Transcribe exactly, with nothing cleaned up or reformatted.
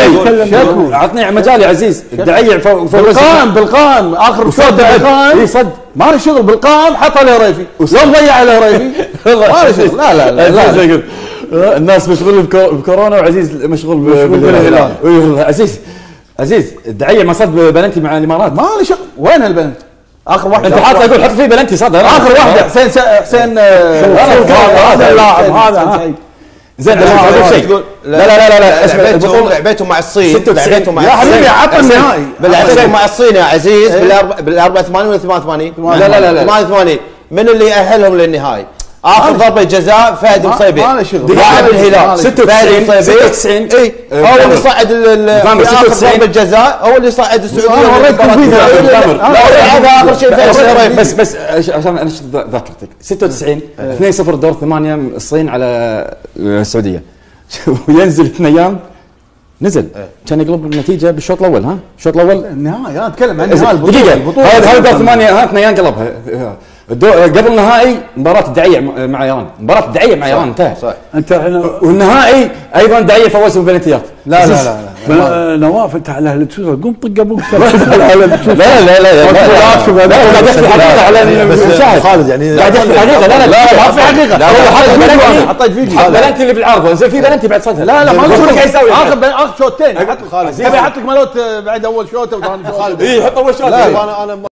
عطني مجال يا عزيز. الدعيع فوق بالقائم بالقائم اخر شوط بالقائم. اي صد ما له شغل بالقائم. حط الهريفي يوم ضيع الهريفي ما له شغل. لا لا لا, لا, لا. الناس مشغول بكورونا وعزيز مشغول بالهلال. عزيز عزيز الدعيع ما صد بلنتي مع الامارات. ما له شغل. وين البلنتي؟ اخر واحده انت حاط اقول حط فيه بلنتي صد. اخر واحده حسين حسين هذا اللاعب هذا زين. اقول شيء لا لا لا لا اسمع. البطوله لعبتهم مع الصين. لعبتهم مع يا حبيبي عطنا النهائي. لعبتهم مع الصين يا عزيز بال أربعة وثمانين ولا ثمانية وثمانين؟ لا لا لا ثمانية وثمانين. من اللي يأهلهم للنهائي؟ اخر ضربه جزاء فهد مصيبي لاعب الهلال. ستة وتسعين ستة وتسعين اي هو اللي صعد في اخر ضربه جزاء. هو اللي صعد السعوديه. هذا اخر شيء. بس بس عشان انشد ذاكرتك. ستة وتسعين اثنين صفر دور ثمانية الصين على السعوديه. وينزل اثنين ايام نزل كان يقلب النتيجه بالشوط الاول. ها الشوط الاول النهائي. انا اتكلم عن النهائي دقيقه. هذا هذا دور ثمانية. ها اثنين ايام قلبها. قبل النهائي مباراة الدعيع مع ايران. مباراة الدعيع مع ايران انتهى. انت احنا والنهائي ايضا الدعيع فوزوا بالبلنتيات. لا لا لا لا نواف انت على اهل تشوف قم طق ابوك. لا لا لا لا يحكي حقيقه على المشاهد خالد يعني قاعد يحكي حقيقه. لا لا لا ما في حقيقه. هو حط بلنتي حطيت فيديو بلنتي اللي بالعارضه. زين في بلنتي بعد صدها. لا لا ما اقول لك يسوي اخر اخر شوطين. حط خالد يبي يحط لك مالوت بعد اول شوطه وثاني شوطه. اي حط اول شوط. انا انا